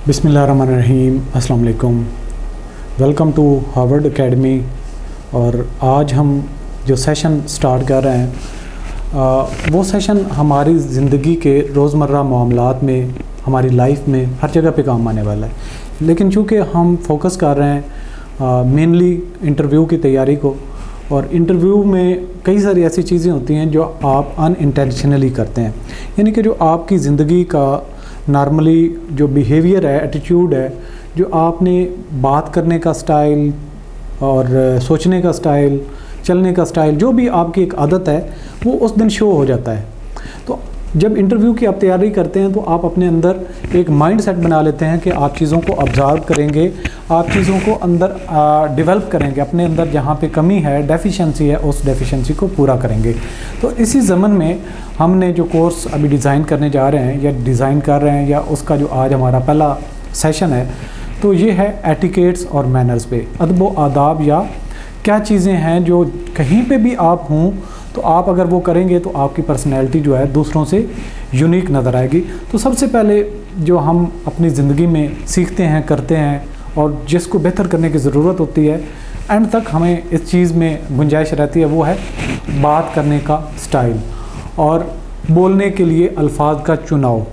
बिस्मिल्लाहिर्रहमानिर्रहीम, अस्सलाम वालेकुम। Welcome to Harvard academy. और आज हम जो सेशन स्टार्ट कर रहे हैं वो सेशन हमारी ज़िंदगी के रोज़मर्रा मामलात में, हमारी लाइफ में हर जगह पे काम आने वाला है। लेकिन चूँकि हम फोकस कर रहे हैं मेनली इंटरव्यू की तैयारी को, और इंटरव्यू में कई सारी ऐसी चीज़ें होती हैं जो आप अनइंटेंशनली करते हैं, यानी कि जो आपकी ज़िंदगी का नॉर्मली जो बिहेवियर है, एटीट्यूड है, जो आपने बात करने का स्टाइल और सोचने का स्टाइल, चलने का स्टाइल, जो भी आपकी एक आदत है वो उस दिन शो हो जाता है। तो जब इंटरव्यू की आप तैयारी करते हैं तो आप अपने अंदर एक माइंड सेट बना लेते हैं कि आप चीज़ों को ऑब्ज़र्व करेंगे, आप चीज़ों को अंदर डेवलप करेंगे, अपने अंदर जहाँ पे कमी है, डेफिशिएंसी है, उस डेफिशिएंसी को पूरा करेंगे। तो इसी ज़मन में हमने जो कोर्स अभी डिज़ाइन करने जा रहे हैं या डिज़ाइन कर रहे हैं, या उसका जो आज हमारा पहला सेशन है, तो ये है एटिकेट्स और मैनर्स पे, अदब व आदाब, या क्या चीज़ें हैं जो कहीं पे भी आप हों तो आप अगर वो करेंगे तो आपकी पर्सनैलिटी जो है दूसरों से यूनिक नज़र आएगी। तो सबसे पहले जो हम अपनी ज़िंदगी में सीखते हैं, करते हैं, और जिसको बेहतर करने की ज़रूरत होती है, एंड तक हमें इस चीज़ में गुंजाइश रहती है, वो है बात करने का स्टाइल और बोलने के लिए अल्फाज का चुनाव।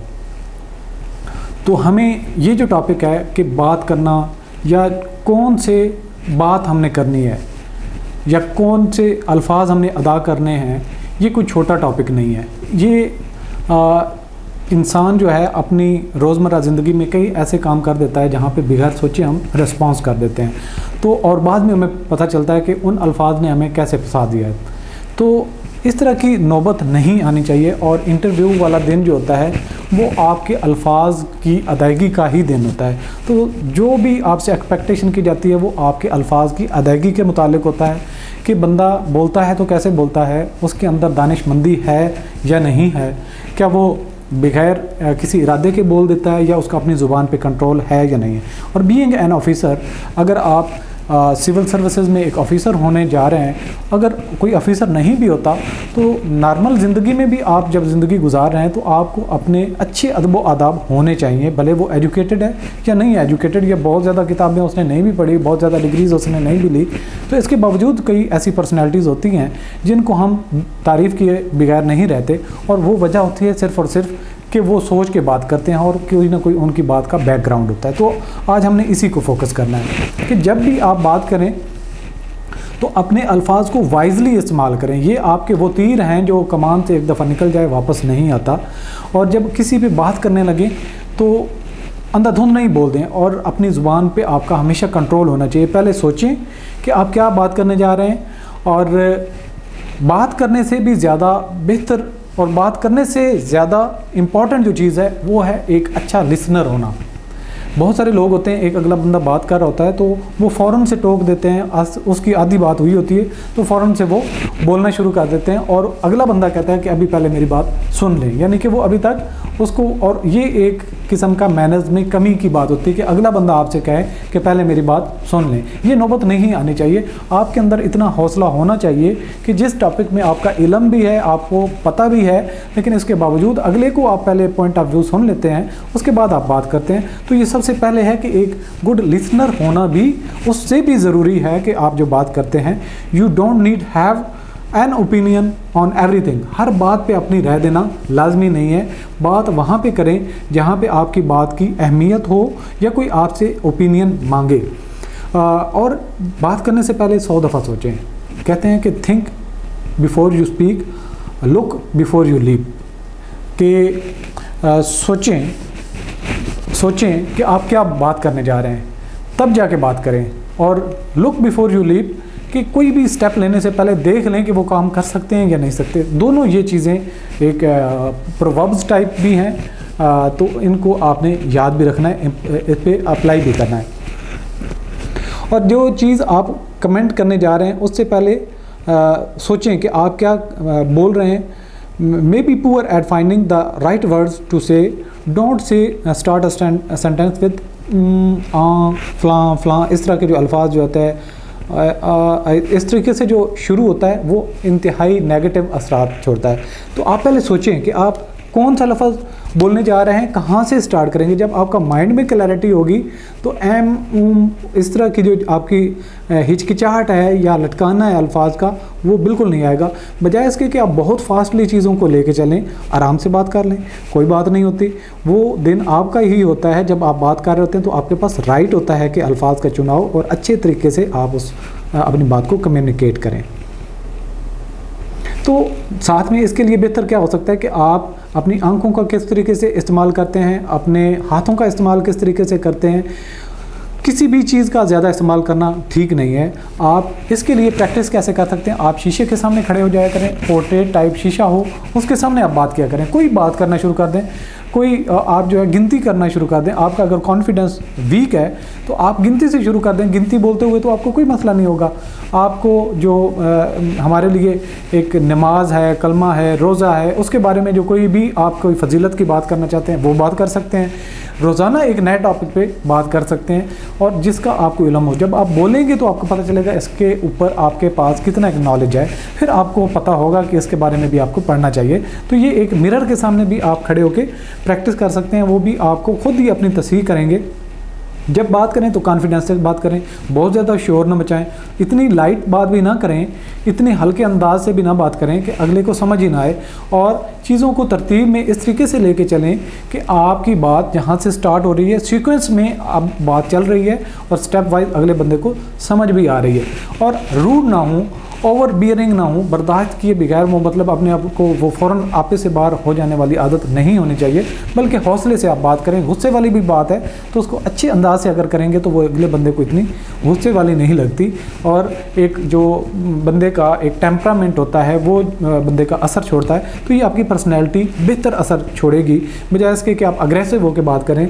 तो हमें ये जो टॉपिक है कि बात करना, या कौन से बात हमने करनी है, या कौन से अल्फाज हमने अदा करने हैं, ये कोई छोटा टॉपिक नहीं है। ये इंसान जो है अपनी रोज़मर्रा ज़िंदगी में कई ऐसे काम कर देता है जहाँ पे बगैर सोचे हम रिस्पॉन्स कर देते हैं, तो और बाद में हमें पता चलता है कि उन अल्फाज ने हमें कैसे फंसा दिया है। तो इस तरह की नौबत नहीं आनी चाहिए, और इंटरव्यू वाला दिन जो होता है वो आपके अल्फाज की अदायगी का ही दिन होता है। तो जो भी आपसे एक्सपेक्टेशन की जाती है वो आपके अल्फाज की अदायगी के मुतालिक होता है, कि बंदा बोलता है तो कैसे बोलता है, उसके अंदर दानिशमंदी है या नहीं है, क्या वो बगैर किसी इरादे के बोल देता है, या उसका अपनी ज़ुबान पे कंट्रोल है या नहीं है। और बीइंग एन ऑफिसर, अगर आप सिविल सर्विसेज में एक ऑफ़िसर होने जा रहे हैं, अगर कोई ऑफ़िसर नहीं भी होता तो नॉर्मल ज़िंदगी में भी आप जब ज़िंदगी गुजार रहे हैं तो आपको अपने अच्छे अदब व आदाब होने चाहिए, भले वो एजुकेटेड है या नहीं एजुकेटेड, या बहुत ज़्यादा किताबें उसने नहीं भी पढ़ी, बहुत ज़्यादा डिग्रीज़ उसने नहीं भी ली, तो इसके बावजूद कई ऐसी पर्सनैलिटीज़ होती हैं जिनको हम तारीफ़ किए बगैर नहीं रहते, और वो वजह होती है सिर्फ़ और सिर्फ कि वो सोच के बात करते हैं और कोई ना कोई उनकी बात का बैकग्राउंड होता है। तो आज हमने इसी को फोकस करना है कि जब भी आप बात करें तो अपने अल्फाज को वाइजली इस्तेमाल करें। ये आपके वो तीर हैं जो कमान से एक दफ़ा निकल जाए वापस नहीं आता, और जब किसी पे बात करने लगे तो अंधाधुंध नहीं बोल दें, और अपनी ज़ुबान पे आपका हमेशा कंट्रोल होना चाहिए। पहले सोचें कि आप क्या बात करने जा रहे हैं, और बात करने से भी ज़्यादा बेहतर और बात करने से ज़्यादा इम्पॉर्टेंट जो चीज़ है वो है एक अच्छा लिसनर होना। बहुत सारे लोग होते हैं, एक अगला बंदा बात कर रहा होता है तो वो फ़ौरन से टोक देते हैं, उसकी आधी बात हुई होती है तो फ़ौरन से वो बोलना शुरू कर देते हैं, और अगला बंदा कहता है कि अभी पहले मेरी बात सुन लें, यानी कि वो अभी तक उसको, और ये एक किस्म का मैनर्स में कमी की बात होती है कि अगला बंदा आपसे कहे कि पहले मेरी बात सुन लें। ये नौबत नहीं आनी चाहिए। आपके अंदर इतना हौसला होना चाहिए कि जिस टॉपिक में आपका इल्म भी है, आपको पता भी है, लेकिन इसके बावजूद अगले को आप पहले पॉइंट ऑफ व्यू सुन लेते हैं, उसके बाद आप बात करते हैं। तो ये सबसे पहले है कि एक गुड लिसनर होना भी उससे भी ज़रूरी है कि आप जो बात करते हैं, you don't need have an opinion on everything. हर बात पे अपनी राय देना लाजमी नहीं है। बात वहाँ पे करें जहाँ पे आपकी बात की अहमियत हो या कोई आपसे ओपिनियन मांगे, और बात करने से पहले 100 दफ़ा सोचें। कहते हैं कि think before you speak, look before you leap, कि सोचें कि आप क्या बात करने जा रहे हैं, तब जाके बात करें, और लुक बिफोर यू लीप, कि कोई भी स्टेप लेने से पहले देख लें कि वो काम कर सकते हैं या नहीं सकते। दोनों ये चीज़ें एक प्रोवर्ब्स टाइप भी हैं, तो इनको आपने याद भी रखना है, इस पर अप्लाई भी करना है। और जो चीज़ आप कमेंट करने जा रहे हैं उससे पहले सोचें कि आप क्या बोल रहे हैं। May be poor at finding the right words to say, don't say start a sentence with फ्लां फ्लां, इस तरह के जो अल्फाज जो होते हैं, इस तरीके से जो शुरू होता है वो इंतहाई नेगेटिव असरात छोड़ता है। तो आप पहले सोचें कि आप कौन सा लफ्ज़ बोलने जा रहे हैं कहाँ से स्टार्ट करेंगे। जब आपका माइंड में क्लैरिटी होगी तो इस तरह की जो आपकी हिचकिचाहट है या लटकाना है अल्फाज का, वो बिल्कुल नहीं आएगा। बजाय इसके कि आप बहुत फास्टली चीज़ों को लेके चलें, आराम से बात कर लें, कोई बात नहीं होती। वो दिन आपका ही होता है जब आप बात कर रहे होते हैं, तो आपके पास राइट होता है कि अल्फाज का चुनाव और अच्छे तरीके से आप अपनी बात को कम्युनिकेट करें। तो साथ में इसके लिए बेहतर क्या हो सकता है कि आप अपनी आंखों का किस तरीके से इस्तेमाल करते हैं, अपने हाथों का इस्तेमाल किस तरीके से करते हैं। किसी भी चीज़ का ज़्यादा इस्तेमाल करना ठीक नहीं है। आप इसके लिए प्रैक्टिस कैसे कर सकते हैं, आप शीशे के सामने खड़े हो जाया करें, पोर्ट्रेट टाइप शीशा हो, उसके सामने आप बात किया करें। कोई बात करना शुरू कर दें, कोई आप जो है गिनती करना शुरू कर दें। आपका अगर कॉन्फिडेंस वीक है तो आप गिनती से शुरू कर दें। गिनती बोलते हुए तो आपको कोई मसला नहीं होगा। आपको जो हमारे लिए एक नमाज है, कलमा है, रोज़ा है, उसके बारे में जो कोई भी आप कोई फजीलत की बात करना चाहते हैं वो बात कर सकते हैं। रोज़ाना एक नए टॉपिक पे बात कर सकते हैं और जिसका आपको इल्म हो। जब आप बोलेंगे तो आपको पता चलेगा इसके ऊपर आपके पास कितना एक नॉलेज है, फिर आपको पता होगा कि इसके बारे में भी आपको पढ़ना चाहिए। तो ये एक मिरर के सामने भी आप खड़े होकर प्रैक्टिस कर सकते हैं। वो भी आपको खुद ही अपनी तस्हीह करेंगे। जब बात करें तो कॉन्फिडेंस से बात करें, बहुत ज़्यादा शोर न मचाएं, इतनी लाइट बात भी ना करें, इतने हल्के अंदाज से भी ना बात करें कि अगले को समझ ही ना आए। और चीज़ों को तरतीब में इस तरीके से लेके चलें कि आपकी बात जहाँ से स्टार्ट हो रही है, सीक्वेंस में अब बात चल रही है और स्टेप वाइज अगले बंदे को समझ भी आ रही है। और रूड ना हो, ओवर बियरिंग ना हो, बर्दाश्त किए बगैर वो मतलब अपने आप को वो फ़ौरन आपे से बाहर हो जाने वाली आदत नहीं होनी चाहिए, बल्कि हौसले से आप बात करें। गुस्से वाली भी बात है तो उसको अच्छे अंदाज से अगर करेंगे तो वो अगले बंदे को इतनी गुस्से वाली नहीं लगती। और एक जो बंदे का एक टेम्परामेंट होता है वो बंदे का असर छोड़ता है। तो ये आपकी पर्सनैलिटी बेहतर असर छोड़ेगी, बजाय इसके कि आप अग्रेसिव होकर बात करें।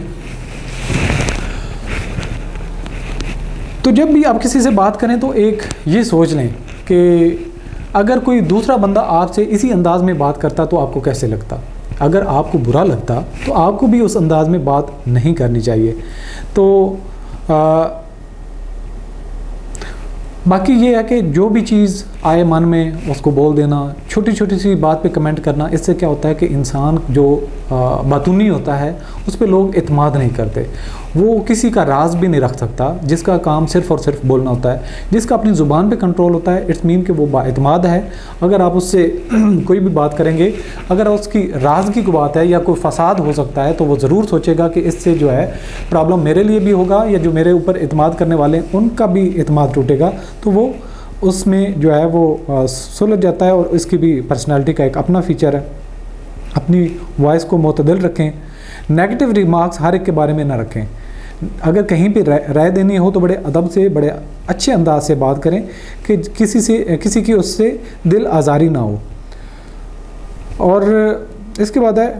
तो जब भी आप किसी से बात करें तो एक ये सोच लें कि अगर कोई दूसरा बंदा आपसे इसी अंदाज में बात करता तो आपको कैसे लगता। अगर आपको बुरा लगता तो आपको भी उस अंदाज में बात नहीं करनी चाहिए। तो बाकी ये है कि जो भी चीज़ आए मन में उसको बोल देना, छोटी छोटी सी बात पे कमेंट करना, इससे क्या होता है कि इंसान जो बातूनी होता है उस पर लोग इत्माद नहीं करते। वो किसी का राज भी नहीं रख सकता, जिसका काम सिर्फ़ और सिर्फ बोलना होता है, जिसका अपनी ज़ुबान पे कंट्रोल होता है। इट्स मीन कि वो बाइतमाद है। अगर आप उससे कोई भी बात करेंगे, अगर उसकी राजगी की बात है या कोई फसाद हो सकता है, तो वो ज़रूर सोचेगा कि इससे जो है प्रॉब्लम मेरे लिए भी होगा या जो मेरे ऊपर इत्माद करने वाले हैं उनका भी इत्माद टूटेगा। तो वो उसमें जो है वो सुलझ जाता है। और इसकी भी पर्सनैलिटी का एक अपना फ़ीचर है। अपनी वॉइस को मुतदिल रखें, नेगेटिव रिमार्क्स हर एक के बारे में ना रखें। अगर कहीं पे राय देनी हो तो बड़े अदब से, बड़े अच्छे अंदाज से बात करें कि किसी की उससे दिल आज़ारी ना हो। और इसके बाद है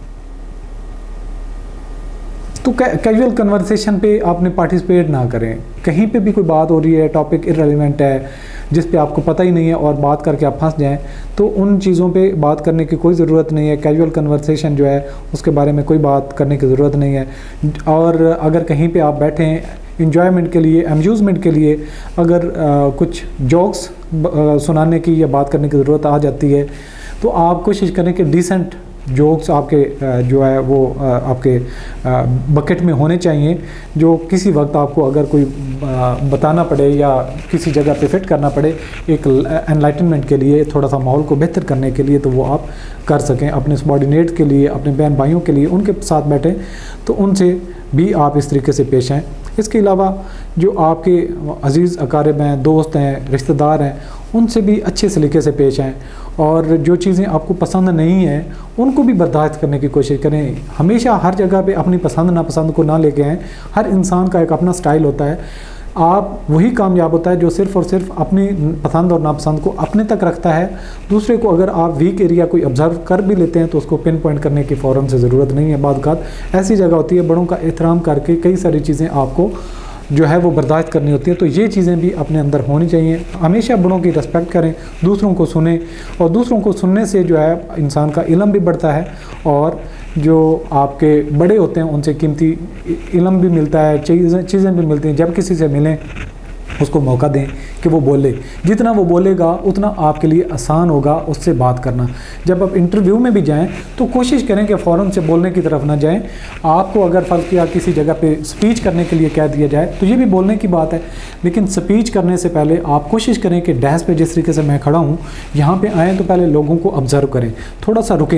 तो कैजुअल कन्वर्सेशन पे आपने पार्टिसिपेट ना करें। कहीं पे भी कोई बात हो रही है, टॉपिक इररिलेवेंट है, जिस पे आपको पता ही नहीं है और बात करके आप फंस जाएं, तो उन चीज़ों पे बात करने की कोई ज़रूरत नहीं है। कैजुअल कन्वर्सेशन जो है उसके बारे में कोई बात करने की ज़रूरत नहीं है। और अगर कहीं पे आप बैठे हैं इंजॉयमेंट के लिए, अम्यूज़मेंट के लिए, अगर कुछ जोक्स सुनाने की या बात करने की ज़रूरत आ जाती है तो आप कोशिश करें कि डिसेंट जोक्स आपके जो है वो आपके बकेट में होने चाहिए। जो किसी वक्त आपको अगर कोई बताना पड़े या किसी जगह पे फिट करना पड़े एक एनलाइटनमेंट के लिए, थोड़ा सा माहौल को बेहतर करने के लिए, तो वो आप कर सकें। अपने सबॉर्डिनेट के लिए, अपने बहन भाइयों के लिए उनके साथ बैठें तो उनसे भी आप इस तरीके से पेश आएँ। इसके अलावा जो आपके अज़ीज़ अकारिब हैं, दोस्त हैं, रिश्तेदार हैं, उनसे भी अच्छे तरीके से पेश आएँ। और जो चीज़ें आपको पसंद नहीं हैं उनको भी बर्दाश्त करने की कोशिश करें। हमेशा हर जगह पे अपनी पसंद नापसंद को ना लेके आएँ। हर इंसान का एक अपना स्टाइल होता है। आप वही कामयाब होता है जो सिर्फ़ और सिर्फ अपनी पसंद और नापसंद को अपने तक रखता है। दूसरे को अगर आप वीक एरिया कोई ऑब्ज़र्व कर भी लेते हैं तो उसको पिन पॉइंट करने की फ़ौरन से ज़रूरत नहीं है। बाद बात ऐसी जगह होती है, बड़ों का एहतराम करके कई सारी चीज़ें आपको जो है वो बर्दाश्त करनी होती है। तो ये चीज़ें भी अपने अंदर होनी चाहिए। हमेशा बड़ों की रिस्पेक्ट करें, दूसरों को सुने, और दूसरों को सुनने से जो है इंसान का इल्म भी बढ़ता है और जो आपके बड़े होते हैं उनसे कीमती इल्म भी मिलता है, चीज़ें भी मिलती हैं। जब किसी से मिलें उसको मौका दें कि वो बोले। जितना वो बोलेगा उतना आपके लिए आसान होगा उससे बात करना। जब आप इंटरव्यू में भी जाएं तो कोशिश करें कि फ़ौरन से बोलने की तरफ ना जाएं। आपको अगर फ़र्ज़ किया किसी जगह पे स्पीच करने के लिए कह दिया जाए तो ये भी बोलने की बात है, लेकिन स्पीच करने से पहले आप कोशिश करें कि डैश पे जिस तरीके से मैं खड़ा हूँ यहाँ पर आएँ तो पहले लोगों को ऑब्ज़र्व करें, थोड़ा सा रुकें,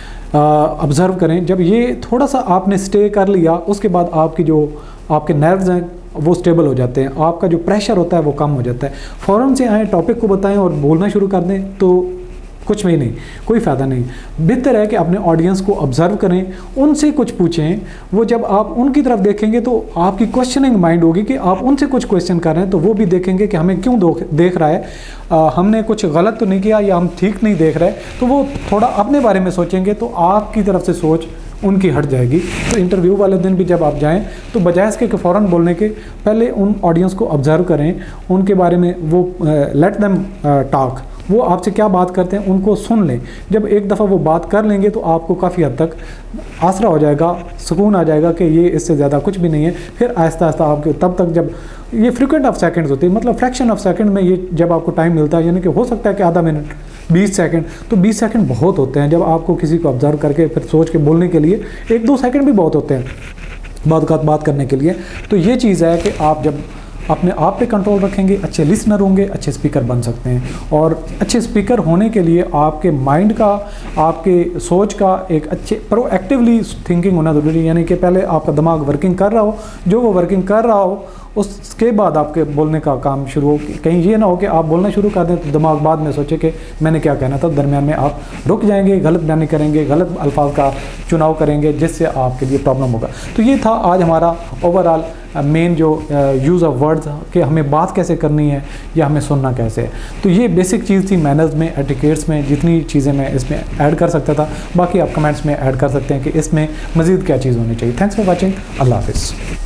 ऑब्ज़र्व करें। जब ये थोड़ा सा आपने स्टे कर लिया उसके बाद आपकी जो आपके नर्व्स हैं वो स्टेबल हो जाते हैं, आपका जो प्रेशर होता है वो कम हो जाता है। फ़ौरन से आए, टॉपिक को बताएं और बोलना शुरू कर दें तो कुछ भी नहीं, कोई फ़ायदा नहीं। बेहतर है कि अपने ऑडियंस को ऑब्ज़र्व करें, उनसे कुछ पूछें। वो जब आप उनकी तरफ देखेंगे तो आपकी क्वेश्चनिंग माइंड होगी कि आप उनसे कुछ क्वेश्चन कर रहे हैं, तो वो भी देखेंगे कि हमें क्यों देख रहा है, हमने कुछ गलत तो नहीं किया या हम ठीक नहीं देख रहे, तो वो थोड़ा अपने बारे में सोचेंगे तो आपकी तरफ से सोच उनकी हट जाएगी। तो इंटरव्यू वाले दिन भी जब आप जाएं तो बजाय इसके कि फ़ौरन बोलने के पहले उन ऑडियंस को ऑब्ज़र्व करें, उनके बारे में वो लेट देम टॉक, वो आपसे क्या बात करते हैं उनको सुन लें। जब एक दफ़ा वो बात कर लेंगे तो आपको काफ़ी हद तक आसरा हो जाएगा, सुकून आ जाएगा कि ये इससे ज़्यादा कुछ भी नहीं है। फिर आहिस्ता आहिस्ता आपके तब तक जब ये फ्रिक्वेंट ऑफ सेकंड्स होती है, मतलब फ्रैक्शन ऑफ सेकंड में ये जब आपको टाइम मिलता है, यानी कि हो सकता है कि आधा मिनट 20 सेकंड, तो 20 सेकंड बहुत होते हैं। जब आपको किसी को ऑब्ज़र्व करके फिर सोच के बोलने के लिए 1-2 सेकंड भी बहुत होते हैं बात करने के लिए। तो ये चीज़ है कि आप जब अपने आप पे कंट्रोल रखेंगे, अच्छे लिसनर होंगे, अच्छे स्पीकर बन सकते हैं। और अच्छे स्पीकर होने के लिए आपके माइंड का, आपके सोच का एक अच्छे प्रोएक्टिवली थिंकिंग होना ज़रूरी है, यानी कि पहले आपका दिमाग वर्किंग कर रहा हो, जो वो वर्किंग कर रहा हो उसके बाद आपके बोलने का काम शुरू हो। कहीं ये ना हो कि आप बोलना शुरू कर दें तो दिमाग बाद में सोचे कि मैंने क्या कहना था, दरमियान में आप रुक जाएंगे, गलत बयानी करेंगे, गलत अल्फाज का चुनाव करेंगे, जिससे आपके लिए प्रॉब्लम होगा। तो ये था आज हमारा ओवरऑल मेन जो यूज़ ऑफ वर्ड्स कि हमें बात कैसे करनी है या हमें सुनना कैसे है। तो ये बेसिक चीज़ थी मैनर्स में, एटिकेट्स में, जितनी चीज़ें मैं इसमें ऐड कर सकता था। बाकी आप कमेंट्स में ऐड कर सकते हैं कि इसमें मज़ीद क्या चीज़ होनी चाहिए। Thanks for watching. अल्लाह हाफ़िज़।